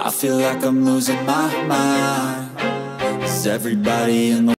I feel like I'm losing my mind. Is everybody in the